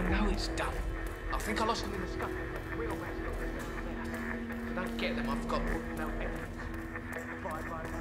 know it's done. I think I lost them in the scuffle. Real man's got them there. If I don't get them, I've got no evidence. Bye, bye, bye.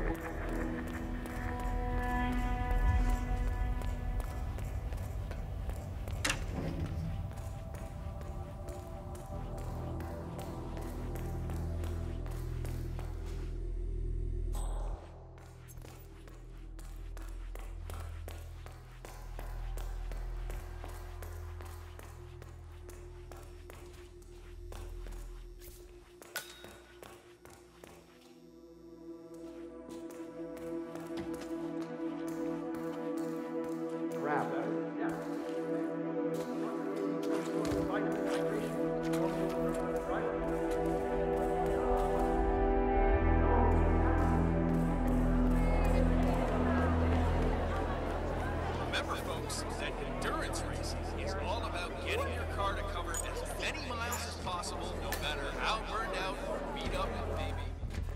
Remember, folks, that endurance racing is all about getting your car to cover as many miles as possible, no matter how burned out or beat up it may be.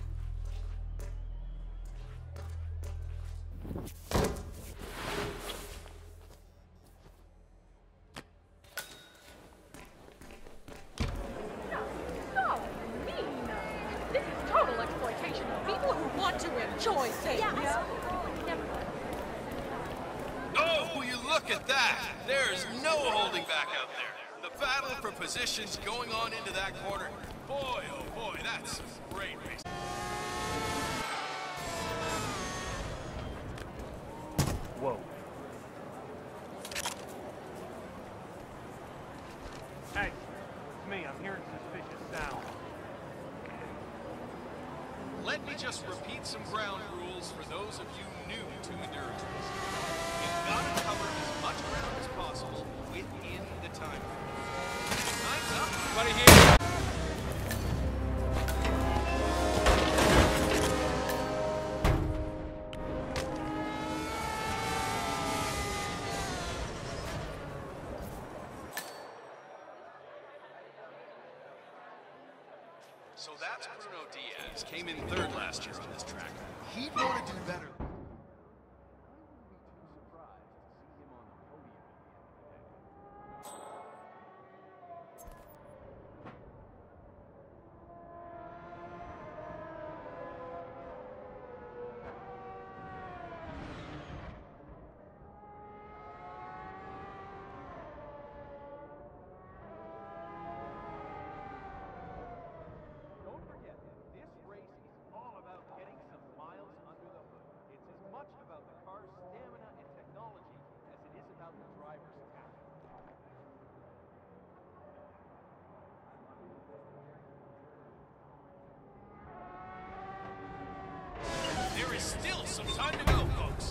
So mean. This is total exploitation of people who want to enjoy things. Yeah, never mind. Oh, will you look at that? There's no holding back out there. The battle for positions going on into that corner. Boy, oh boy, that's some great racing. Whoa. Hey, it's me. I'm hearing suspicious sounds. Let me just repeat some ground rules for those of you new to endurance racing. You've got to cover as much ground as possible within the time frame. Time's up. Everybody here. So that's Bruno Diaz. Came in third last year on this track. He'd want to do better. There is still some time to go, folks.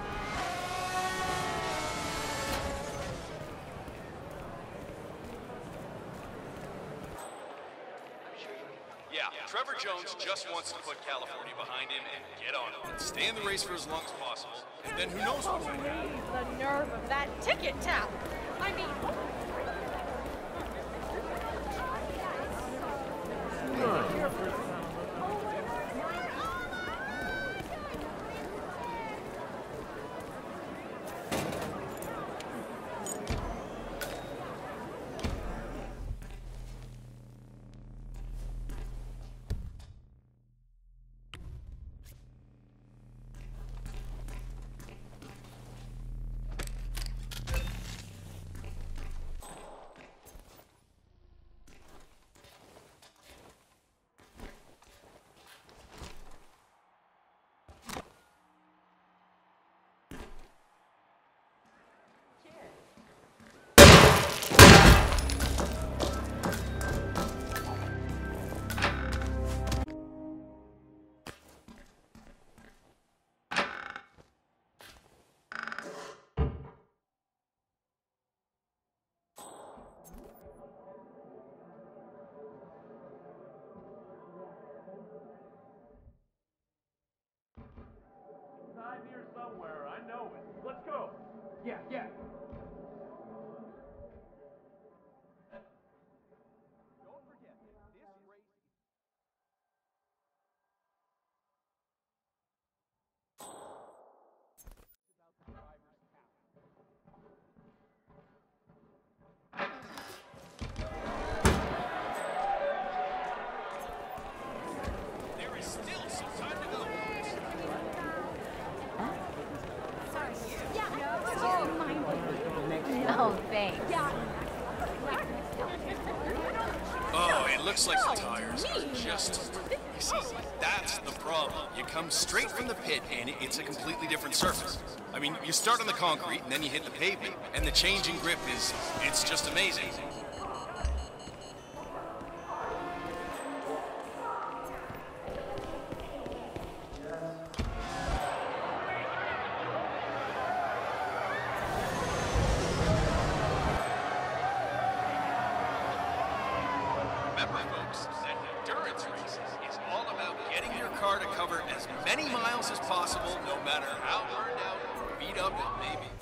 Yeah, Trevor Jones just wants to put California behind him and get on it and stay in the race for as long as possible. And then who knows what's going to happen. The nerve of that ticket tap. I mean, Here somewhere. I know it. Let's go. Yeah, yeah. Don't forget, this race about the driver's cap. Looks like the tires are just... You see, that's the problem. You come straight from the pit, and it's a completely different surface. I mean, you start on the concrete, and then you hit the pavement, and the change in grip is... it's just amazing. Remember, folks, that endurance racing is all about getting your car to cover as many miles as possible, no matter how burned out or beat up it may be.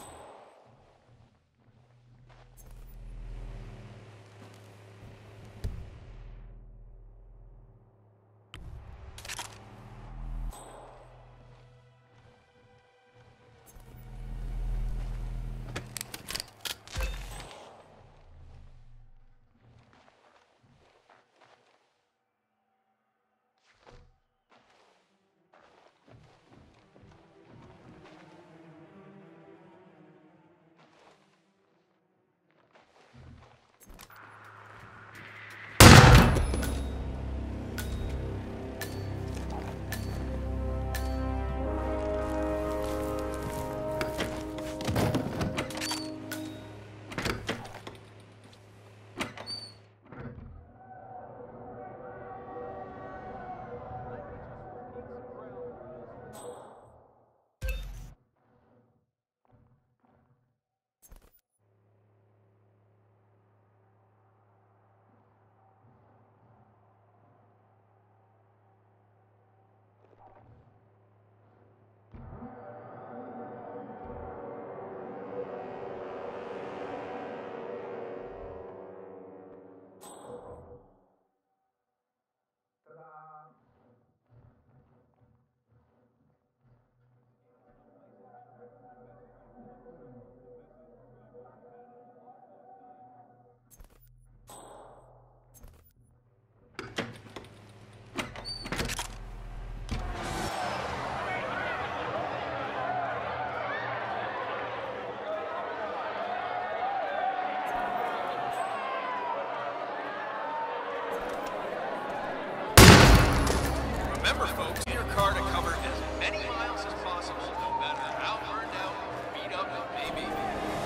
Remember, folks, get your car to cover as many miles as possible, no matter how burned out or beat up it may be.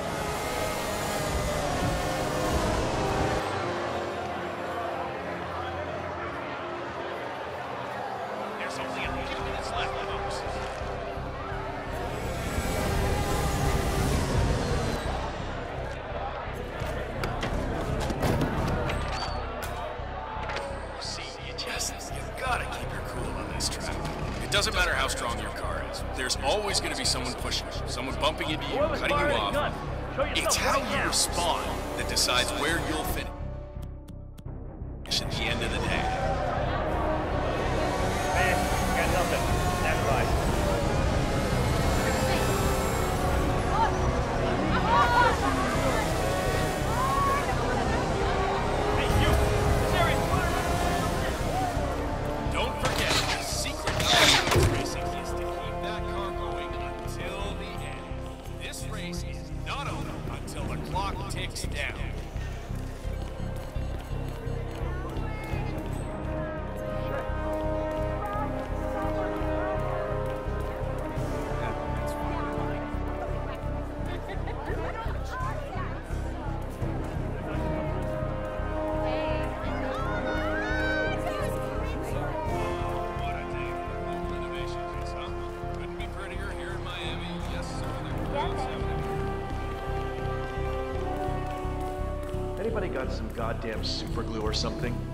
There's only a few minutes left, folks. You gotta keep your cool on this track. It doesn't matter how strong your car is. There's always going to be someone pushing you, someone bumping into you, cutting you off. It's how you respond that decides where you'll finish at the end of the day. Man, got nothing. That's right. Hey, you! This area's Don't forget, the secret of racing is to keep that car going until the end. This race is not over until the clock ticks down. What a day for home renovations, huh? Couldn't be prettier here in Miami. Yes, sir. Anybody got some goddamn super glue or something?